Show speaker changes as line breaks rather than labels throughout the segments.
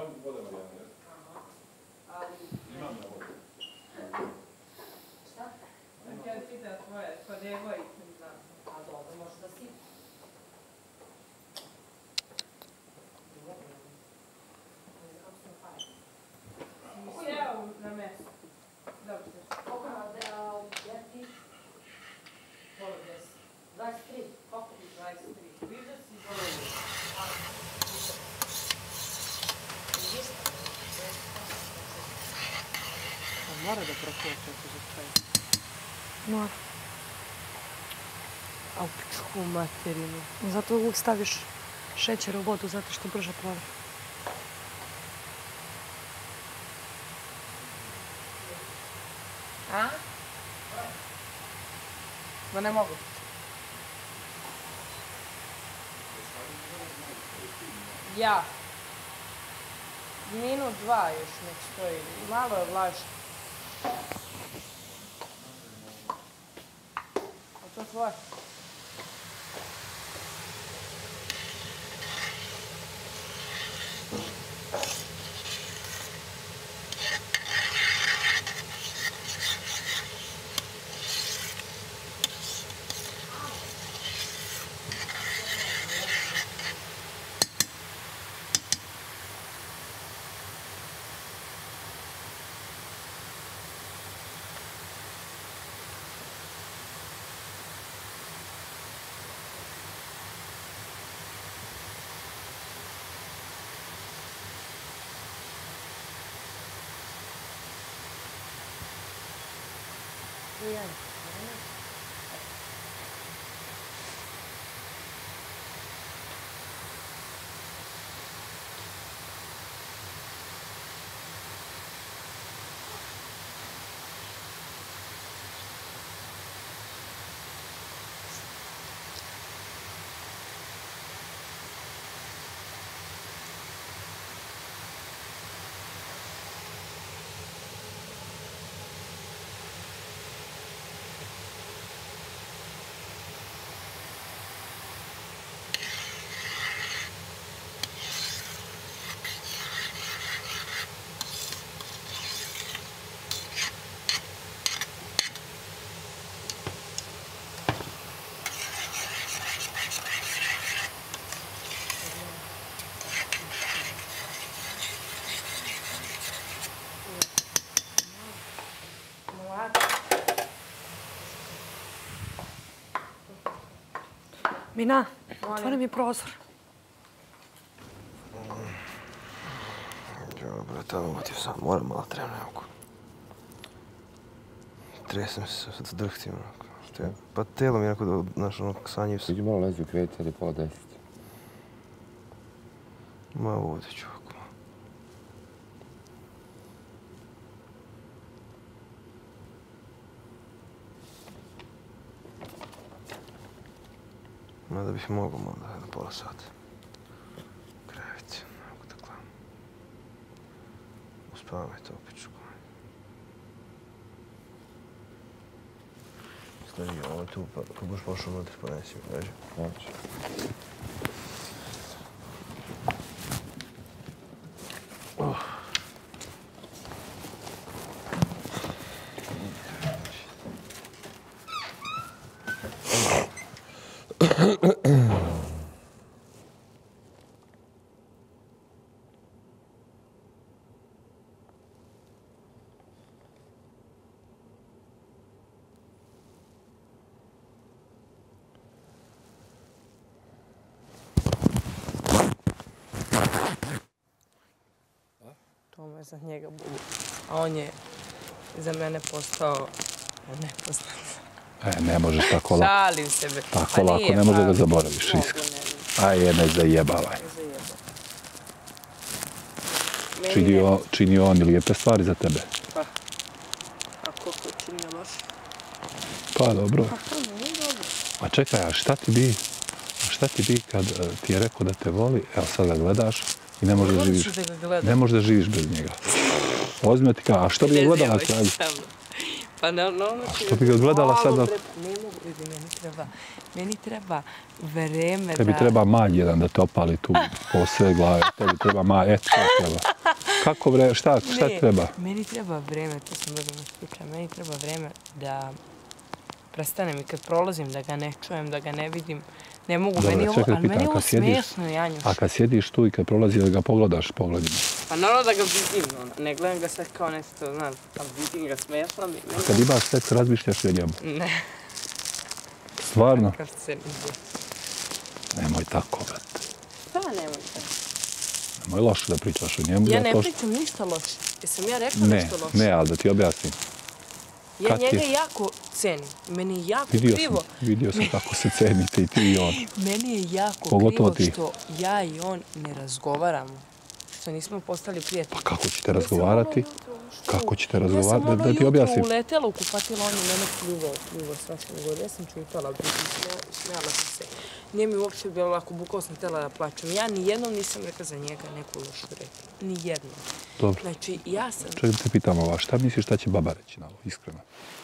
vode Marijana, jes? Imam ja vodu.
Šta?
Ja pita tvoje, kod devojke, ne znam.
A dobro, možda si.
Sjeo na mesto. Dobro se.
Koliko ja ti?
Pola 10.
23. Koliko ti?
23. Viš da si zvoljeno. Mora da prokuvaš ako za čaj.
Mora.
A u pičku materinu.
Zato uvijek staviš šećer u vodu, zato što brže plave.
A? Ma ne mogu. Ja. Minut, dva još nek stoji. Malo je vlažno. A to tvoje?
Mina, otvori mi prozor.
Dobro, to uvatio sam. Moram malo tremno, evo. Tresem se, sad drhtim, onako. Što je? Pa telo mi je onako, znaš, ono, sanjiv se.
Iđi malo lezi u krevetu, ali pola 10.
Ma ovdje ću ovako. Mada bih mogao malo na pola sata. Krevet, onako da gledam. Uspavaj to pičku. Stavi ovo tu, pa kad budeš pošao unutra, ponesi mi, veži.
Znači.
To me za njega budu. A on je za mene postao nepoznat.
Ne možeš tako lako.
Šalim sebe.
Tako lako, ne može da zaboraviš, iskreno. Aj, ne zajebavaj. Činio on lijepe stvari za tebe.
Pa. A koliko je činio loše?
Pa dobro.
Pa to nije dobro.
A čekaj, a šta ti bi kad ti je rekao da te voli, evo sad ga gledaš i ne možeš da živiš bez njega. Ozme ti kao, a što bi je gledala kralju?
Pa ne, ono
što bi ga gledala sad?
Ne mogu, vidi, meni treba vreme da...
Tebi treba malj jedan da te opali tu po sve glave. Tebi treba malj, eto šta treba. Kako vreme, šta treba?
Meni treba vreme, to sam dobro ispričala, meni treba vreme da prestanem i kad prolazim, da ga ne čujem, da ga ne vidim. Ne mogu,
Dobre,
meni je ovo smiješno, Janjuš.
A kad sjediš tu i kad prolazi, da ga pogledaš pogledima?
Pa naravno da ga vidim, ne gledam ga sad kao nešto, znam, a vidim ga smiješno mi.
A kad imaš seks, razmišljaš i o njemu?
Ne.
Stvarno?
Kad se nije.
Nemoj tako, brate.
Pa nemoj tako.
Nemoj loše da pričaš o njemu.
Ja ne pričam ništa loše. Jesam ja rekla nešto loše?
Ne, ali da ti objasnim.
Ja njega jako cenim. Meni je jako krivo.
Vidio sam kako se cenite i ti i on.
Meni je jako krivo što ja i on ne razgovaramo. Što nismo postali prijatelji.
Pa kako ćete razgovarati? Kako ćete razgovarati? Da ti objasnim.
Ja sam ovo jutro uletela u kupatilo, on je mene pljuvo svašta nego. Ja sam čutala, smijala sam se. Nije mi uopće bilo lako, bukvalo sam htjela da plaćam. Ja nijednom nisam rekla za njega neku lošu reku. Nijednom.
Dobro.
Znači, ja sam...
Čekaj da te pitam ovo, šta misliš šta će baba reći na ovo, iskreno?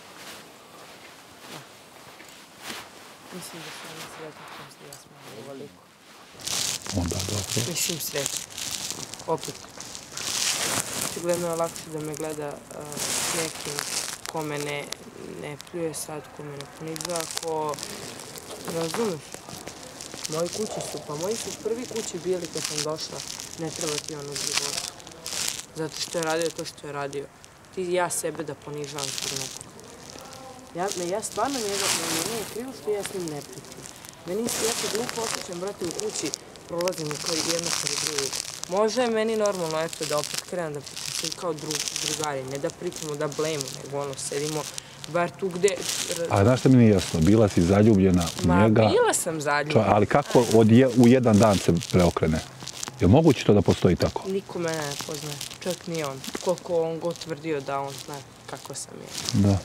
Mislim da su oni sretni kom se ja smijem ovoliko.
Onda, dobro.
Mislim sretni. Opet. Očigledno je lakše da me gleda s nekim ko me ne pljuje sad, ko me ne ponižava, ko... Razumeš? Moji kući su, pa moji su prvi kući bili kad sam došla. Ne treba ti ono u životu. Zato što je radio to što je radio. Ti ja sebe da ponižavam zbog nekog. Ja stvarno njega, meni je krivo što ja s njim ne pričam. Meni se jako glupo osjećam, brate, u kući prolazim kao jedno kod drugog. Možda je meni normalno, eto, da opet krenem da pričam svi kao drugari, ne da pričamo, da blejemo, nego ono, sedimo bar tu gde...
A znaš što mi nije jasno, bila si zaljubljena u njega...
Ma, bila sam zaljubljena.
Ali kako u jedan dan se preokrene? Je li moguće to da postoji tako?
Niko mene ne poznaje, čak ni on. Koliko on god tvrdio da on zna kako sam je.
Da.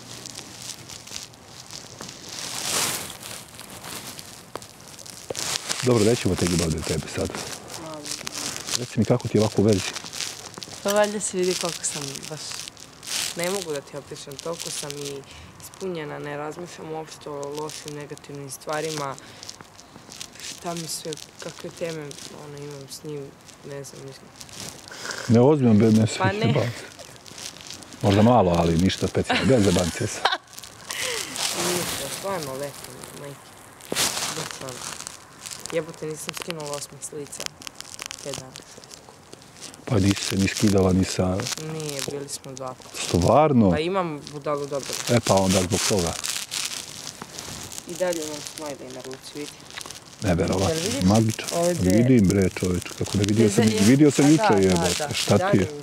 Dobro, nećemo te ljubavde tebe sad. Reci mi kako ti je ovako u vezi?
Pa valjda se vidi koliko sam baš... Ne mogu da ti opišem, toliko sam i ispunjena, ne razmišljam uopšte o lošim, negativnim stvarima. Šta mi sve, kakve teme imam s njim, ne znam, mislim.
Ne ozbiljno, ne se
pa ne.
Možda malo, ali ništa specijalno. Bez zabancije se.
Ništa, stvarno lepo, majke. Baš ono. Jebote, nisam skinula osmeh s lica. Te dana.
Pa nisi se ni skidala, ni sa...
Nije, bili smo 2 puta.
Stvarno?
Pa imam budalu dobro.
E pa onda zbog toga.
I dalje imam smajlej na ruci, vidi.
Ne verovatno, magično. Vidim bre čoveč, kako da vidio sam juče jebote, šta ti je?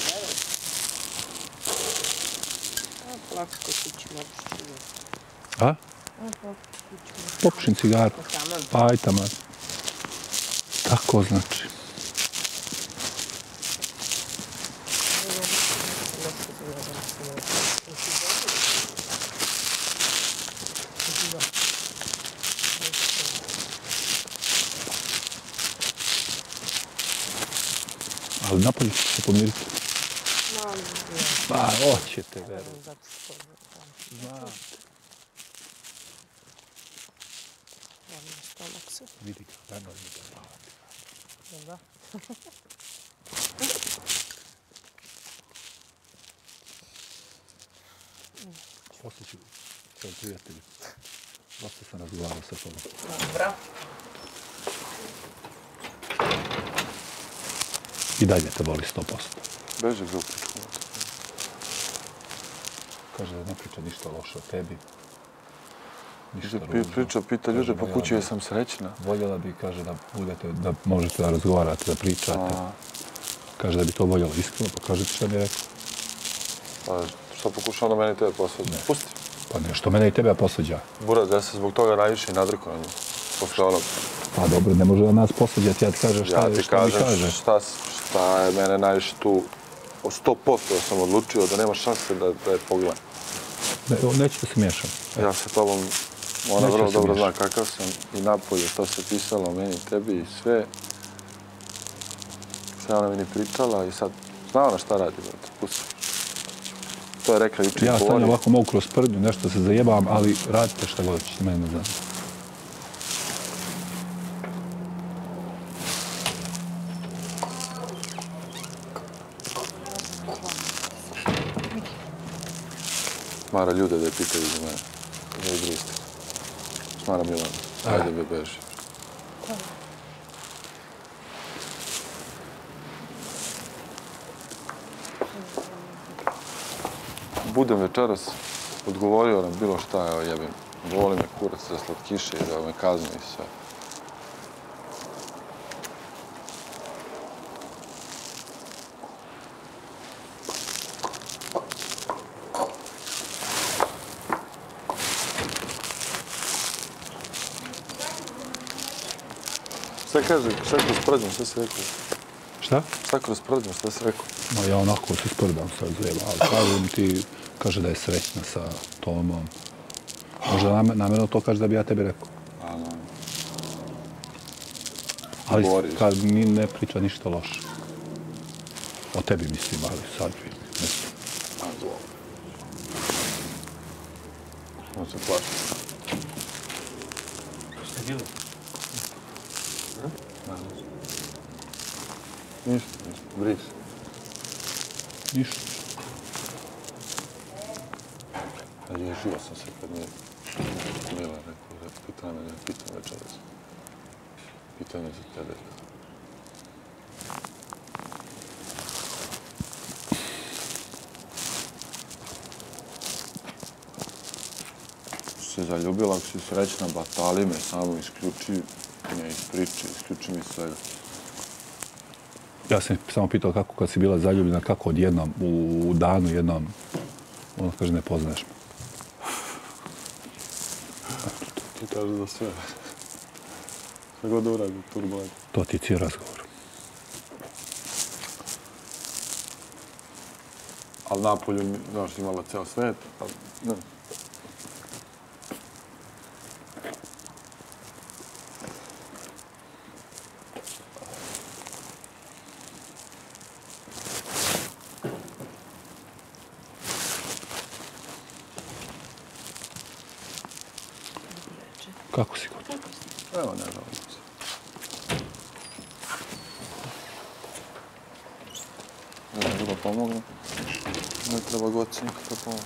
Lako kod kući moraš čuti.
A? Popušim cigaru. Pa aj taman. Tako znači. Ali napolje ćete se pomiriti? Pa, hoćete, verujem. Znam. Vidi ga, eno vidi ga.
Da.
Poslije ću sa prijatelju. Dosta sam razgovarao sa tobom.
Dobro.
I dalje te voli 100%.
Beže grupu.
Kaže da ne priča ništa loše o tebi.
Pita ljude po kući jesam srećna.
Voljela bi, kaže, da budete, da možete da razgovarate, da pričate. Kaže da bi to voljela iskreno, pa kaže ti šta mi je rekao.
Pa što pokušao da meni tebe posvađa? Pusti.
Pa nešto mene i tebe posvađa.
Buraz, ja se zbog toga najviše i nadrkao na nju. Posle onog.
Pa dobro, ne može da nas posvađati, ja ti kažem šta mi kaže.
Ja ti kažem šta je mene najviše tu. 100% sam odlučio da nema šanse da je pogledam.
Neću da se miješam.
Ja sa tobom, ona vrlo dobro zna kakav sam i napolje, što se pisalo o meni, tebi i sve. Sve ona meni pričala i sad zna ona šta radi, pusti. to je rekla jučer.
Ja stavljam ovako mogu kroz prdnju, nešto se zajebam, ali radite šta god ćete, mene ne znam.
Mara ljude da je pitaju za mene. Da je griste. Mara Milana. Ajde be beži. Budem večeras odgovorio na bilo šta, evo jebim. Voli me kurac za slatkiše i da me kazni i sve. Šta kaže, šta kroz prdnju, šta si rekao?
Šta?
Šta kroz prdnju, šta si rekao?
No ja onako se sprdam sad zajebam, ali kažem ti, kaže da je srećna sa Tomom. Možda namjerno to kaže da bi ja tebi rekao. Ali kad mi ne priča ništa loše. O tebi mislim, ali sad bi mislim.
On se plaši.
Što ste bili?
Ništa, bris.
Ništa.
Riješio sam se kad nije Mila rekao, pitanje me, pitam večeras. Pitanje za tebe. Se zaljubila, ako si srećna, batali me, samo isključi me iz priče, isključi mi svega.
Ja sam samo pitao kako kad si bila zaljubljena, kako odjednom, u danu jednom, ono kaže ne poznaješ me.
Ti kaže za sve. Sve god uradi, turbulent.
To ti je cijel razgovor.
Ali napolju, znaš, imala ceo svet, ali ne.
Kako si god?
Evo, ne znam se. Ne znam da pomogne. Ne treba god se nikada pomogne.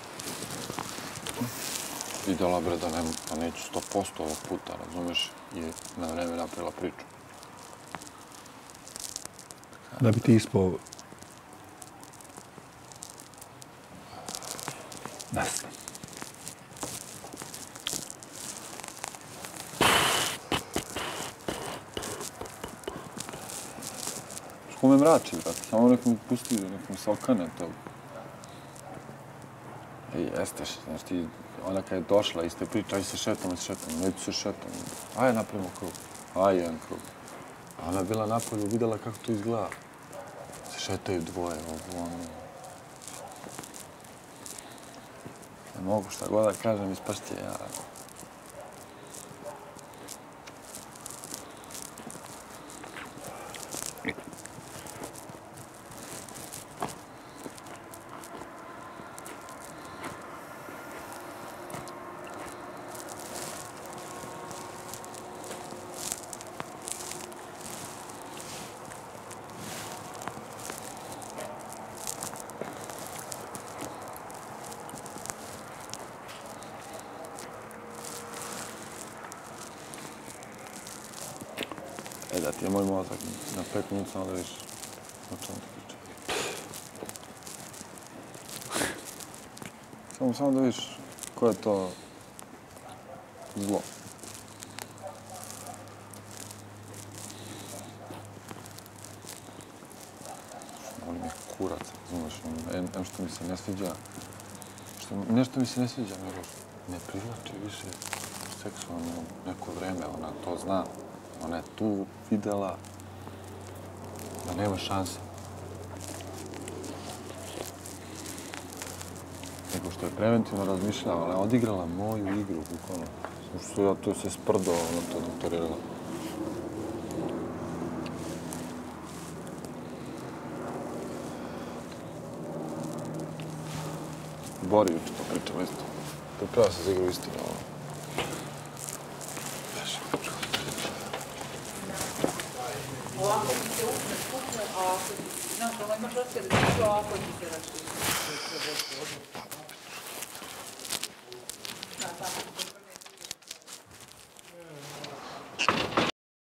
Vidjela bre da nema, pa neću 100% ovog puta, razumeš, i na vreme napravila priču.
Da bi ti ispao... Ne znam.
Ko me mrači, brate, samo nek mi pusti, nek mi se okane to. Ej, jeste, znaš ti, ona kad je došla, iste priča, aj se šetam, neću se šetam. Aj, napravimo krug, aj, jedan krug. A ona je bila napolju, vidjela kako to izgleda. Se šetaju dvoje, ovo, ono. Ne mogu šta god da kažem, ispašće ja. Da ti je moj mozak na 5 minuta samo da viš o čemu ti pričam. Samo da viš ko je to zlo. On je kurac, znaš, em što mi se ne sviđa, nešto mi se ne sviđa, nego ne privlači više seksualno neko vreme, ona to zna. Ona je tu vidjela da nema šanse. Nego što je preventivno razmišljala, ona je odigrala moju igru, bukvalno. Što ja tu se sprdao, ona to doktorirala. Bori juče to pričamo isto. Priprema se za igru istine ovo.
Ovako ti se ukne, a ako, znaš, ono imaš osjećaj da ti to ovako ti se računa.